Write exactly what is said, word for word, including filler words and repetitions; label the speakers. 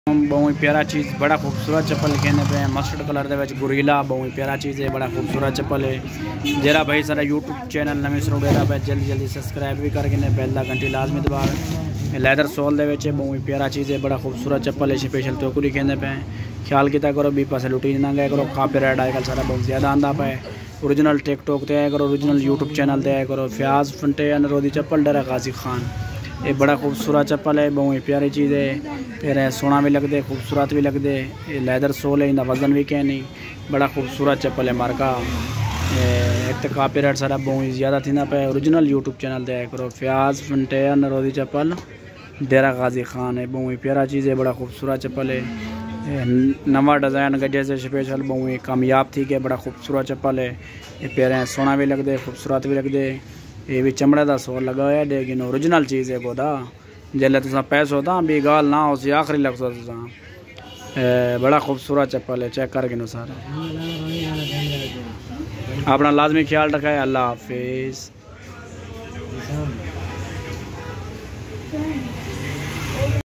Speaker 1: बहुत प्यारा चीज़ बड़ा खूबसूरत चप्पल कहने पे मस्टर्ड कलर दे गुरीला बहुत प्यारा चीज़ है, बड़ा खूबसूरत चप्पल है। जरा भाई सारा यूट्यूब चैनल नवीं सरोडेरा पे जल्दी जल्दी सब्सक्राइब भी करके बेल दा घंटी लाजमी दबा। लैदर सोल दे विच बहुत प्यारा चीज़ है, बड़ा खूबसूरत चप्पल है। स्पेशल टोकरी कहने पे ख्याल किया करो भी पासे लुटी ना गया करो। कॉपीराइट आजकल सारा बहुत ज़्यादा आंदा पे। ओरिजिनल टिकटॉक ते आया करो, ओरिजिनल यूट्यूब चैनल ते आया करो। फ्याज फंटे अनरोदी चप्पल डरा गाजी खान ये बड़ा खूबसूरत चप्पल है, बहुत प्यारी चीज़ है। फिर सोना भी लगते खूबसूरत भी लगते। ये लैदर सोल है, इनका वजन भी क्या नहीं, बड़ा खूबसूरत चप्पल है मार्का। एक तो कॉपीराइट सारा बहुत ज़्यादा थी ना पे। ओरिजिनल यूट्यूब चैनल दे करो। फ्याज फंटे नरोदी चप्पल डेरा गाजी खान है, बहुत प्यारा चीज़ है, बड़ा खूबसूरत चप्पल है। नवा डिज़ाइन गजे से स्पेशल बहुत कामयाब थी के बड़ा खूबसूरत चप्पल है। ये पैरें सोना भी लगते खूबसूरत भी लगते। ये भी चमड़े का सोल लगा है, लेकिन ओरिजिनल चीज़ है बोदा जल्द तुसा पैसो होता भी गाल ना हो आखिरी लग तुसा। बड़ा खूबसूरत चप्पल है, चेक करके नो सारा। अपना लाजमी ख्याल रखा है। अल्लाह हाफिज़।